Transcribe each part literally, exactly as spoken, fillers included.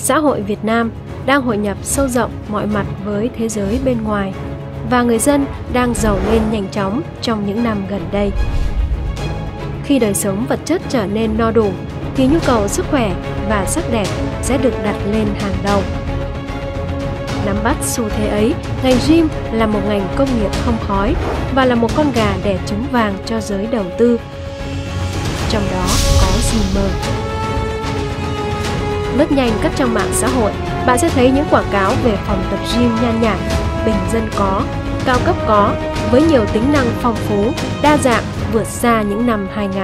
xã hội Việt Nam đang hội nhập sâu rộng mọi mặt với thế giới bên ngoài và người dân đang giàu lên nhanh chóng trong những năm gần đây. Khi đời sống vật chất trở nên no đủ thì nhu cầu sức khỏe và sắc đẹp sẽ được đặt lên hàng đầu. Nắm bắt xu thế ấy, ngành gym là một ngành công nghiệp không khói và là một con gà đẻ trứng vàng cho giới đầu tư. Trong đó có Gymer. Lướt nhanh các trang mạng xã hội, bạn sẽ thấy những quảng cáo về phòng tập gym nhan nhản, bình dân có, cao cấp có, với nhiều tính năng phong phú, đa dạng vượt xa những năm hai nghìn.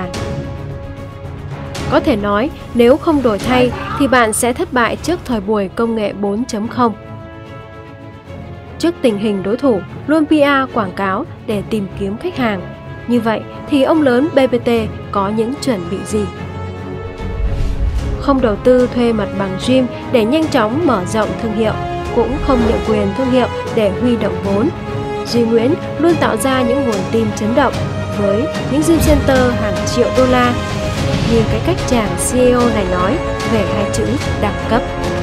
Có thể nói, nếu không đổi thay thì bạn sẽ thất bại trước thời buổi công nghệ bốn chấm không. Trước tình hình đối thủ luôn pê e quảng cáo để tìm kiếm khách hàng, như vậy thì ông lớn bê pê tê có những chuẩn bị gì? Không đầu tư thuê mặt bằng gym để nhanh chóng mở rộng thương hiệu, cũng không nhượng quyền thương hiệu để huy động vốn. Duy Nguyễn luôn tạo ra những nguồn tin chấn động với những gym center hàng triệu đô la, như cái cách chàng xê e ô này nói về hai chữ đẳng cấp.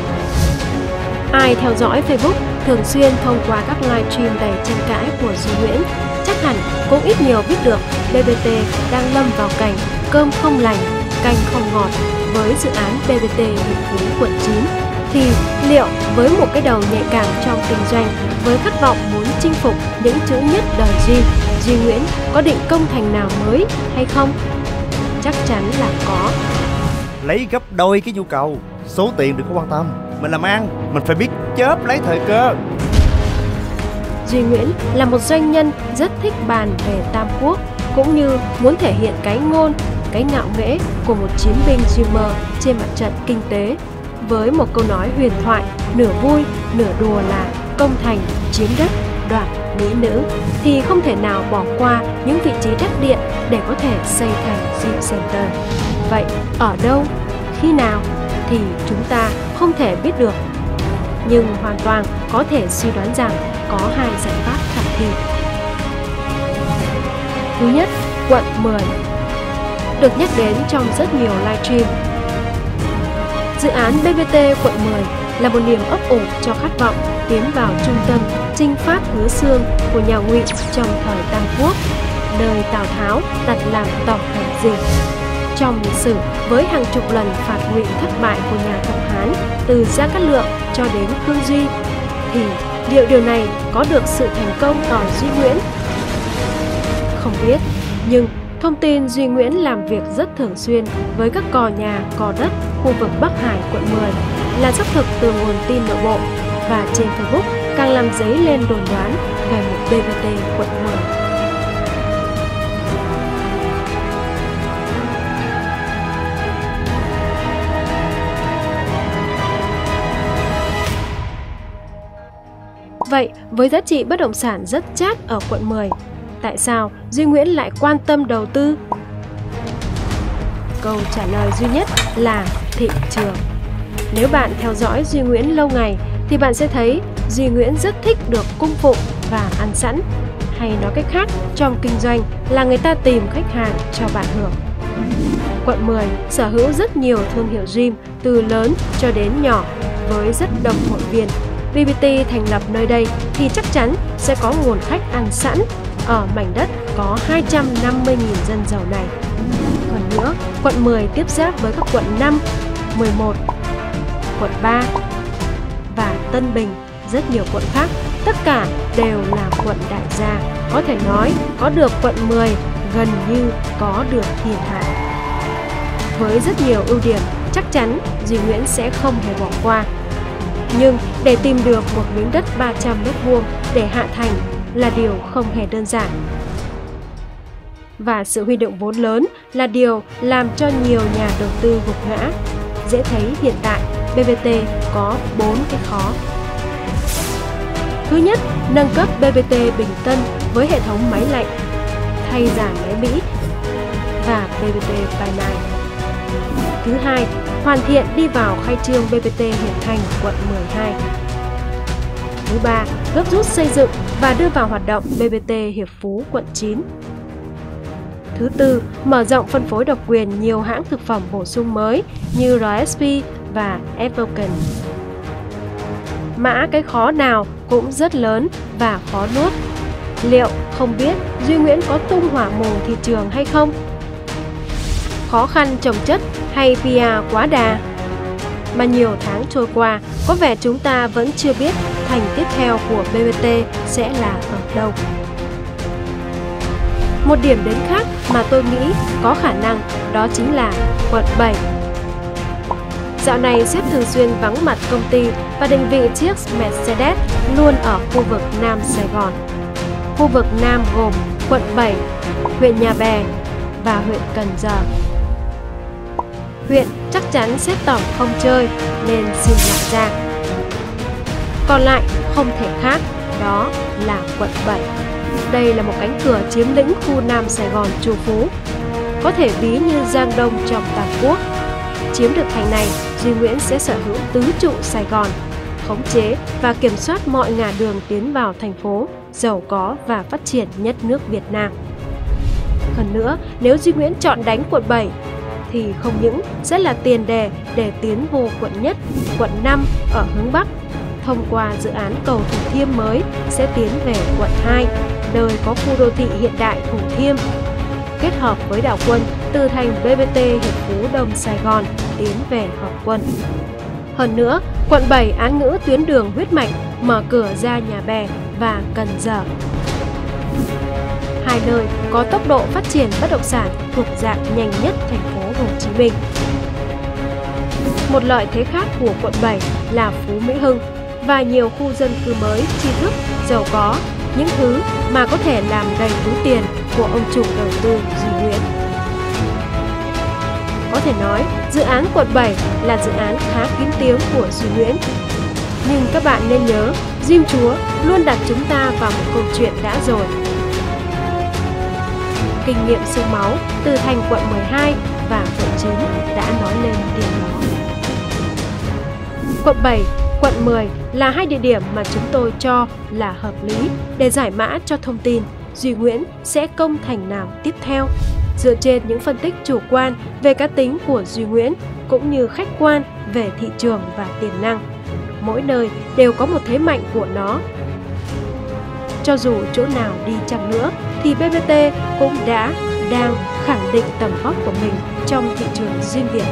Ai theo dõi Facebook thường xuyên thông qua các livestream đầy tranh cãi của Duy Nguyễn, chắc hẳn cũng ít nhiều biết được bê pê tê đang lâm vào cảnh cơm không lành, canh không ngọt với dự án bê pê tê Hiệp Phú quận chín. Thì liệu với một cái đầu nhạy cảm trong kinh doanh, với khát vọng muốn chinh phục những chữ nhất đời gym, Duy Nguyễn có định công thành nào mới hay không? Chắc chắn là có. Lấy gấp đôi cái nhu cầu, số tiền đừng có quan tâm. Mình làm ăn, mình phải biết chớp lấy thời cơ. Duy Nguyễn là một doanh nhân rất thích bàn về Tam Quốc, cũng như muốn thể hiện cái ngôn, cái ngạo nghễ của một chiến binh Gymer trên mặt trận kinh tế. Với một câu nói huyền thoại, nửa vui, nửa đùa là công thành, chiếm đất, đoạt mỹ nữ, thì không thể nào bỏ qua những vị trí đắc điện để có thể xây thành gym center. Vậy ở đâu, khi nào thì chúng ta không thể biết được. Nhưng hoàn toàn có thể suy đoán rằng có hai giải pháp khả thi. Thứ nhất, quận mười. Được nhắc đến trong rất nhiều livestream. Dự án bê pê tê quận mười là một niềm ấp ủ cho khát vọng tiến vào trung tâm chinh pháp Hứa Xương của nhà Ngụy trong thời Tam Quốc, nơi Tào Tháo đặt làm tổng hành dinh. Trong lịch sử, với hàng chục lần phạt Ngụy thất bại của nhà Thục Hán từ Gia Cát Lượng cho đến Khương Duy, thì liệu điều này có được sự thành công ở Duy Nguyễn? Không biết, nhưng thông tin Duy Nguyễn làm việc rất thường xuyên với các cò nhà, cò đất khu vực Bắc Hải quận mười là xác thực từ nguồn tin nội bộ, và trên Facebook càng làm dấy lên đồn đoán về một bê pê tê quận mười. Vậy, với giá trị bất động sản rất chát ở quận mười, tại sao Duy Nguyễn lại quan tâm đầu tư? Câu trả lời duy nhất là thị trường. Nếu bạn theo dõi Duy Nguyễn lâu ngày thì bạn sẽ thấy Duy Nguyễn rất thích được cung phụng và ăn sẵn. Hay nói cách khác, trong kinh doanh là người ta tìm khách hàng cho bạn hưởng. Quận mười sở hữu rất nhiều thương hiệu gym từ lớn cho đến nhỏ với rất đông hội viên. bê pê tê thành lập nơi đây thì chắc chắn sẽ có nguồn khách ăn sẵn ở mảnh đất có hai trăm năm mươi nghìn dân giàu này. Hơn nữa, quận mười tiếp giáp với các quận năm, mười một, quận ba và Tân Bình, rất nhiều quận khác, tất cả đều là quận đại gia. Có thể nói, có được quận mười gần như có được thiên hạ. Với rất nhiều ưu điểm, chắc chắn Duy Nguyễn sẽ không hề bỏ qua. Nhưng để tìm được một miếng đất ba trăm mét vuông để hạ thành là điều không hề đơn giản. Và sự huy động vốn lớn là điều làm cho nhiều nhà đầu tư gục ngã. Dễ thấy hiện tại bê pê tê có bốn cái khó. Thứ nhất, nâng cấp bê pê tê Bình Tân với hệ thống máy lạnh, thay giả máy Mỹ và bê pê tê Bài Nài. Thứ hai, hoàn thiện đi vào khai trương bê pê tê Hiệp Thành quận mười hai. Thứ ba, gấp rút xây dựng và đưa vào hoạt động bê pê tê Hiệp Phú quận chín. Thứ tư, mở rộng phân phối độc quyền nhiều hãng thực phẩm bổ sung mới như rờ ét pê và Evoken. mã cái khó nào cũng rất lớn và khó nuốt. Liệu không biết Duy Nguyễn có tung hỏa mù thị trường hay không? Khó khăn chồng chất hay pê e quá đà? Mà nhiều tháng trôi qua, có vẻ chúng ta vẫn chưa biết thành tiếp theo của bê bê tê sẽ là ở đâu. Một điểm đến khác mà tôi nghĩ có khả năng đó chính là quận bảy. Dạo này sếp thường xuyên vắng mặt công ty và định vị chiếc Mercedes luôn ở khu vực Nam Sài Gòn. Khu vực Nam gồm quận bảy, huyện Nhà Bè và huyện Cần Giờ. Huyện chắc chắn sếp tổng không chơi nên xin lại ra. Còn lại không thể khác, đó là quận bảy. Đây là một cánh cửa chiếm lĩnh khu Nam Sài Gòn trù phú, có thể ví như Giang Đông trong toàn quốc. Chiếm được thành này, Duy Nguyễn sẽ sở hữu tứ trụ Sài Gòn, khống chế và kiểm soát mọi ngả đường tiến vào thành phố giàu có và phát triển nhất nước Việt Nam. Hơn nữa, nếu Duy Nguyễn chọn đánh quận bảy thì không những sẽ là tiền đề để tiến vô quận nhất, quận năm ở hướng Bắc. Thông qua dự án cầu Thủ Thiêm mới sẽ tiến về quận hai, nơi có khu đô thị hiện đại Thủ Thiêm. Kết hợp với đảo Quân từ thành bê bê tê Hiệp Phú Đông Sài Gòn tiến về Hợp Quân. Hơn nữa, quận bảy án ngữ tuyến đường huyết mạch mở cửa ra Nhà Bè và Cần Giờ. Hai nơi có tốc độ phát triển bất động sản thuộc dạng nhanh nhất thành phố Hồ Chí Minh. Một lợi thế khác của quận bảy là Phú Mỹ Hưng và nhiều khu dân cư mới, tri thức, giàu có, những thứ mà có thể làm đầy túi tiền của ông chủ đầu tư Duy Nguyễn. Có thể nói, dự án quận bảy là dự án khá kín tiếng của Duy Nguyễn. Nhưng các bạn nên nhớ, Diêm Chúa luôn đặt chúng ta vào một câu chuyện đã rồi. Kinh nghiệm xương máu từ thành quận mười hai và quận chín đã nói lên điều đó. Quận bảy, quận mười là hai địa điểm mà chúng tôi cho là hợp lý để giải mã cho thông tin Duy Nguyễn sẽ công thành nào tiếp theo, dựa trên những phân tích chủ quan về cá tính của Duy Nguyễn cũng như khách quan về thị trường và tiềm năng. Mỗi nơi đều có một thế mạnh của nó. Cho dù chỗ nào đi chăng nữa thì bê bê tê cũng đã, đang khẳng định tầm vóc của mình trong thị trường Diêm Việt.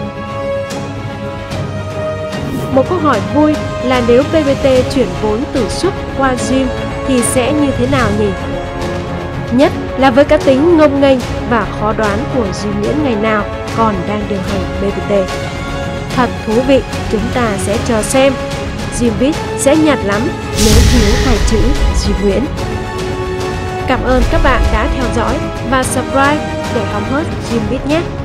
Một câu hỏi vui là nếu bê bê tê chuyển vốn từ Súp qua Diêm thì sẽ như thế nào nhỉ? Nhất là với cá tính ngông nghênh và khó đoán của Duy Nguyễn ngày nào còn đang điều hành bê bê tê. Thật thú vị, chúng ta sẽ chờ xem. Diêm sẽ nhạt lắm nếu thiếu hai chữ Duy Nguyễn. Cảm ơn các bạn đã theo dõi và subscribe để hóng hớt Diêm nhé!